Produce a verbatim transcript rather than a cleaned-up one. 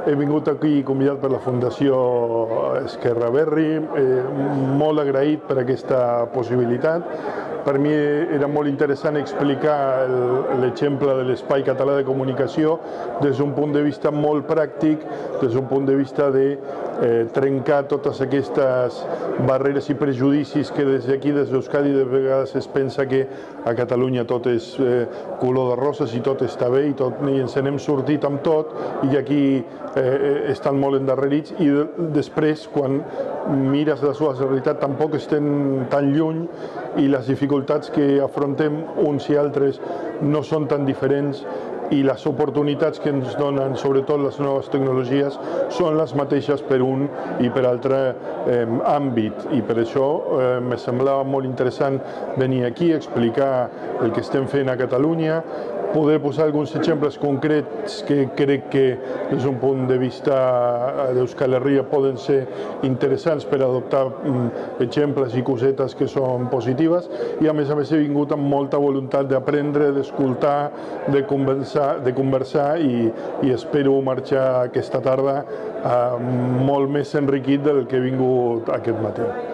he vingut aquí convidat per la Fundació Esquerra Verri, eh, molt agraït per aquesta possibilitat. Per mi era molt interessant explicar l'exemple de l'Espai Català de Comunicació des d'un punt de vista molt pràctic, des d'un punt de vista de eh, trencar totes aquestes barreres i prejudicis que des d'aquí, des d'Euskadi, de vegades es pensa que a Catalunya tot és eh, color de roses i tot està bé i, tot, i ens n'hem sortit amb tot i aquí eh, estan molt endarrerits i de, després, quan mires la seva realitat, tampoc estem tan lluny i les dificultats que afrontem uns i altres no són tan diferents i les oportunitats que ens donen, sobretot les noves tecnologies, són les mateixes per un i per altre eh, àmbit. I per això eh, me semblava molt interessant venir aquí a explicar el que estem fent a Catalunya, poder posar alguns exemples concrets que crec que des d'un punt de vista d'Euskal Herria poden ser interessants per adoptar exemples i cosetes que són positives i a més a més he vingut amb molta voluntat d'aprendre, d'escoltar, de conversar, de conversar i, i espero marxar aquesta tarda eh, molt més enriquit del que he vingut aquest matí.